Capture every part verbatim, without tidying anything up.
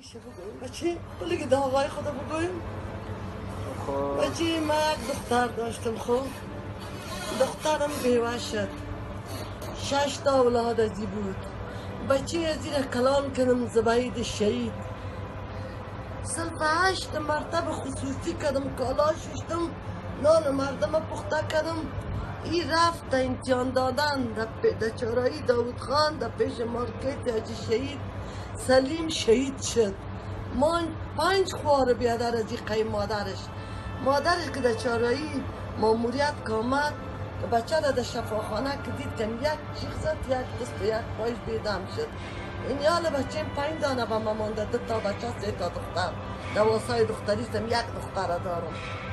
میشه بگویم بچه بلیگه دعوای خدا بگویم بچه من یک دختر داشتم خب دخترم بیوه شد شش تا اولاد ازی بود بچه ازی را کلان کنم زباید شهید سلف هشت مرتبه خصوصی کردم کالا ششتم نان مردم پخته کردم ای رفت تا امتحان دادن در چارایی داود خان در پیش مارکت حاجی شهید سلیم شهید شد ما پنج خوار بیادر از این قیم مادرش مادرش که در چارایی ماموریت کامد که بچه را در شفاخانه که دید که یک چیخ زد یک دست و یک پایش بیدم شد این یال بچه پنج دانه به ما مانده دو تا بچه سه تا دختر دواسای دختریستم یک دختر دارم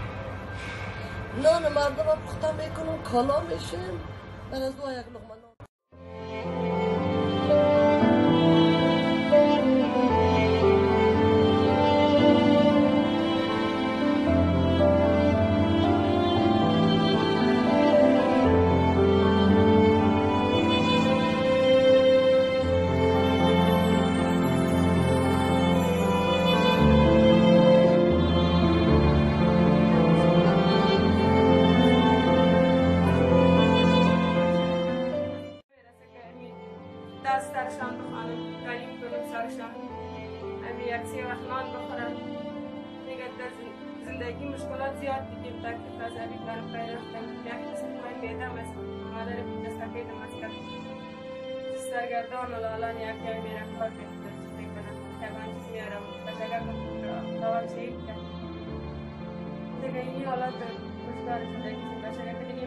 نان مردم ها پخته میکنم کالا میشیم بر از دو یک لغمه نان دست درشان بخوانم تعلیم کنم سرشان امی یک سه وقت نان بخورم دیگه در زندگی مشکلات زیاد دیدیم تکلیف از ابی برم پیدا شدم یک دست پای میدم است مادر دست پیدم است کرد سرگردان و لالان یک جای میرم کار کنم چیزی کنم کبان چیز میارم بشگر دوام شهید کرد دیگه اینی حالات مشکل زندگی بشگر کنیم